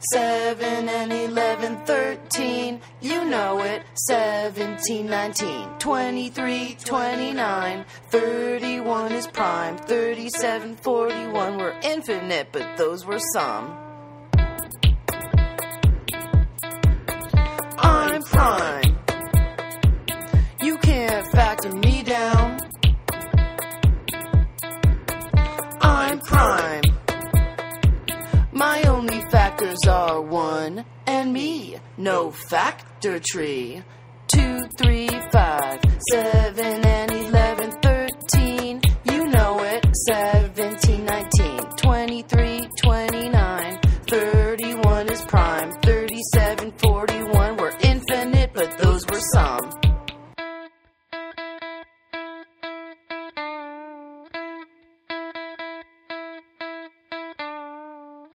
7 and 11, 13, you know it. 17, 19, 23, 29, 31 is prime. 37, 41 were infinite, but those were some. I'm prime. You can't factor me down. I'm prime. My only factors are 1 and me. No factor tree. 2, 3, 5, 7.